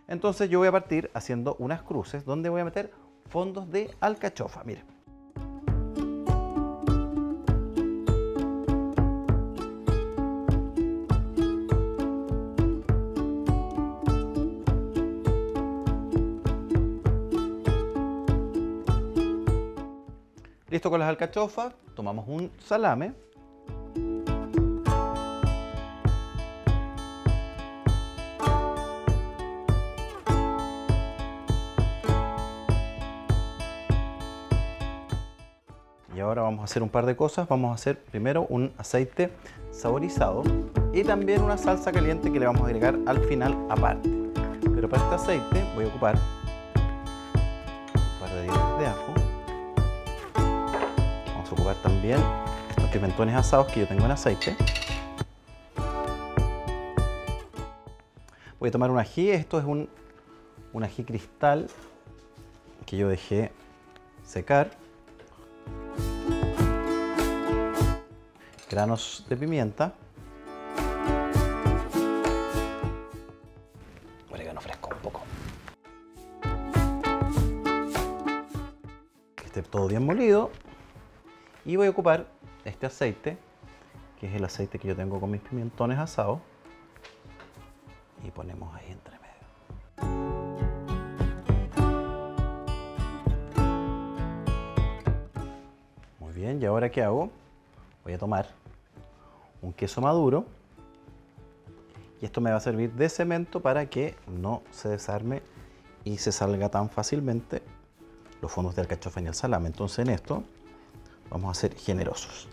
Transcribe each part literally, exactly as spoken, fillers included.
Entonces yo voy a partir haciendo unas cruces donde voy a meter fondos de alcachofa. Miren. Listo con las alcachofas, tomamos un salame. Y ahora vamos a hacer un par de cosas. Vamos a hacer primero un aceite saborizado y también una salsa caliente que le vamos a agregar al final aparte. Pero para este aceite voy a ocupar un par de dientes de ajo. Vamos a ocupar también los pimentones asados que yo tengo en aceite. Voy a tomar un ají. Esto es un, un ají cristal que yo dejé secar. Granos de pimienta. Orégano fresco un poco. Que esté todo bien molido. Y voy a ocupar este aceite, que es el aceite que yo tengo con mis pimentones asados. Y ponemos ahí entre medio. Muy bien, ¿y ahora qué hago? Voy a tomar un queso maduro y esto me va a servir de cemento para que no se desarme y se salga tan fácilmente los fondos de alcachofa y el salame. Entonces en esto vamos a ser generosos.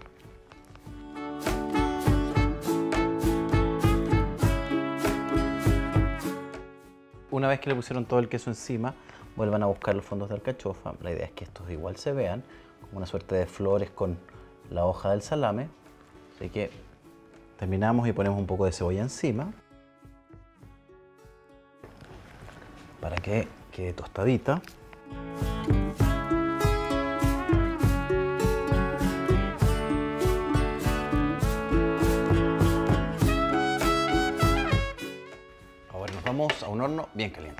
Una vez que le pusieron todo el queso encima, vuelvan a buscar los fondos de alcachofa. La idea es que estos igual se vean como una suerte de flores con la hoja del salame. Así que terminamos y ponemos un poco de cebolla encima para que quede tostadita. Ahora nos vamos a un horno bien caliente.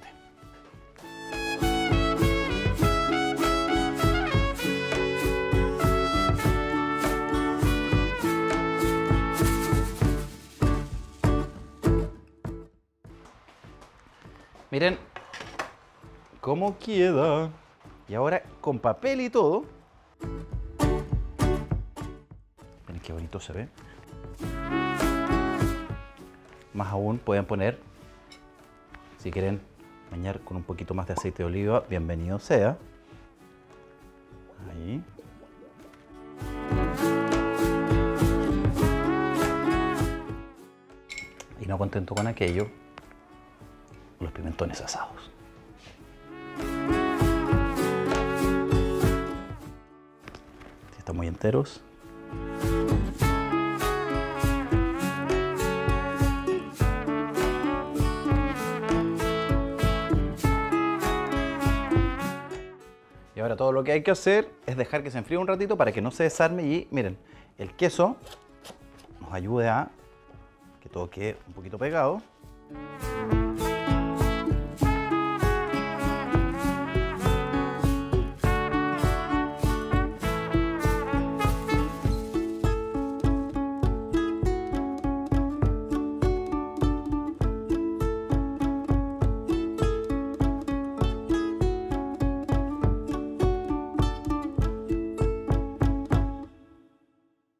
Miren cómo queda. Y ahora con papel y todo. Miren qué bonito se ve. Más aún pueden poner, si quieren bañar con un poquito más de aceite de oliva, bienvenido sea. Ahí. Y no contento con aquello, los pimentones asados. Si están muy enteros. Y ahora todo lo que hay que hacer es dejar que se enfríe un ratito para que no se desarme y miren, el queso nos ayude a que todo quede un poquito pegado.